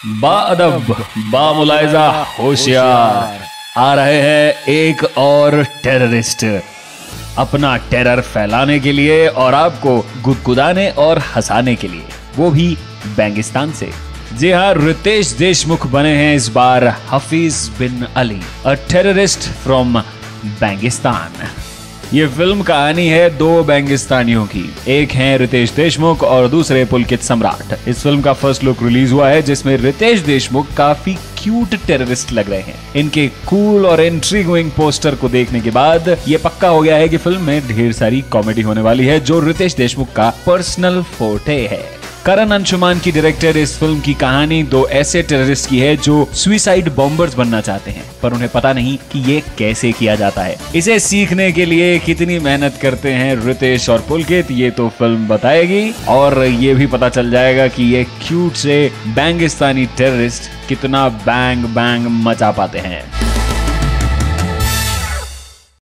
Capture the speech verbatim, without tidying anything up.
बाअदब, बामुलाइजा, होशियार, आ रहे हैं एक और टेररिस्ट अपना टेरर फैलाने के लिए और आपको गुदगुदाने और हंसाने के लिए, वो भी बैंगिस्तान से। जी हाँ, रितेश देशमुख बने हैं इस बार Hafeez bin Ali, a terrorist from Bangistan. ये फिल्म कहानी है दो बैंगिस्तानियों की, एक हैं रितेश देशमुख और दूसरे पुलकित सम्राट। इस फिल्म का फर्स्ट लुक रिलीज हुआ है जिसमें रितेश देशमुख काफी क्यूट टेररिस्ट लग रहे हैं। इनके कूल और इंट्रिगिंग पोस्टर को देखने के बाद ये पक्का हो गया है कि फिल्म में ढेर सारी कॉमेडी होने वाली है, जो रितेश देशमुख का पर्सनल फोर्टे है। करण अंशुमान की डायरेक्टर इस फिल्म की कहानी दो ऐसे टेररिस्ट की है जो सुसाइड बॉम्बर्स बनना चाहते हैं, पर उन्हें पता नहीं कि ये कैसे किया जाता है। इसे सीखने के लिए कितनी मेहनत करते हैं रितेश और पुलकित, ये तो फिल्म बताएगी, और ये भी पता चल जाएगा कि ये क्यूट से बैंगिस्तानी टेररिस्ट कितना बैंग बैंग मचा पाते हैं।